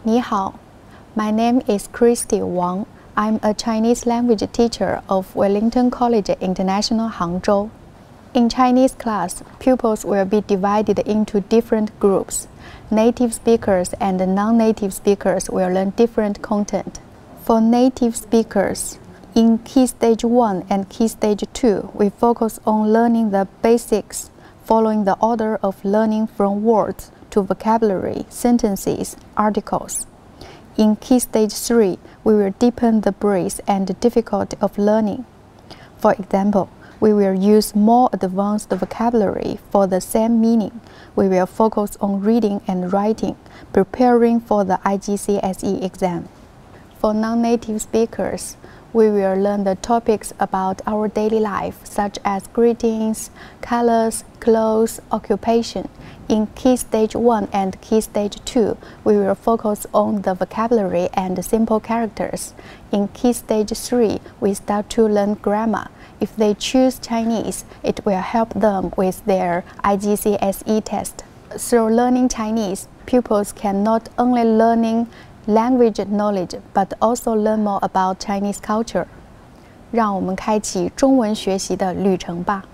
你好, my name is Christy Wang. I'm a Chinese language teacher of Wellington College International, Hangzhou. In Chinese class, pupils will be divided into different groups. Native speakers and non-native speakers will learn different content. For native speakers, in Key Stage 1 and Key Stage 2, we focus on learning the basics, following the order of learning from words to vocabulary, sentences, articles. In Key Stage 3, we will deepen the breadth and difficulty of learning. For example, we will use more advanced vocabulary for the same meaning. We will focus on reading and writing, preparing for the IGCSE exam. For non-native speakers, we will learn the topics about our daily life, such as greetings, colors, clothes, occupation. In Key Stage 1 and Key Stage 2, we will focus on the vocabulary and simple characters. In Key Stage 3, we start to learn grammar. If they choose Chinese, it will help them with their IGCSE test. Through learning Chinese, pupils can not only learn language knowledge, but also learn more about Chinese culture. 让我们开启中文学习的旅程吧。